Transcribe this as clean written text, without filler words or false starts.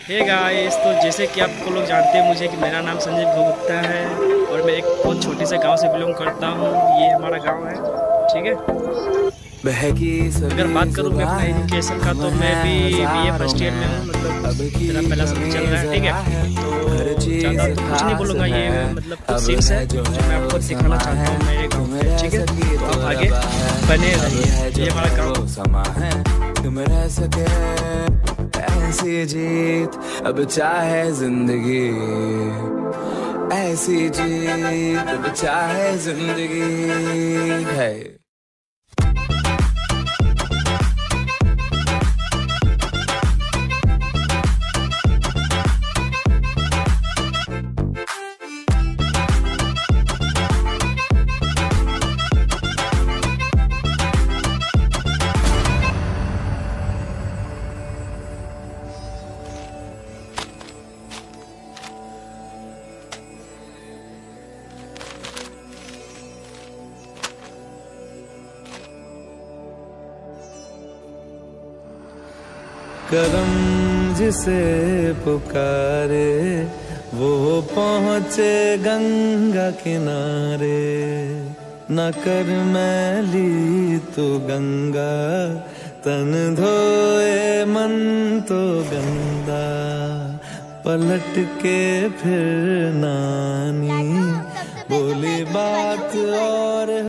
Hey guys, तो जैसे कि आपको लोग जानते हैं मुझे कि मेरा नाम संजय गुप्ता है और मैं एक बहुत छोटे से गांव से बिलोंग करता हूँ। ये हमारा गांव है, ठीक है। अगर बात करूँ मैं अपना एजुकेशन का तो मैं भी बीए फर्स्ट ईयर में हूँ, मतलब मेरा पहला समय चल रहा है, ठीक है। तो ज़्यादा तो कुछ नहीं बोलूँगा, ये मतलब कुछ सीन्स है जो मैं आपको दिखाना चाहता हूँ मेरे गाँव में, ठीक है। तो आप आगे बने रहिए, ये हमारा गाँव। तुम रह सके ऐसी जीत, अब चाहे जिंदगी ऐसी जीत, अब चाहे जिंदगी है। करम जिसे पुकारे वो पहुँचे गंगा किनारे, न कर मैली तो गंगा तन धोए मन तो गंदा, पलट के फिर नानी बोली बात और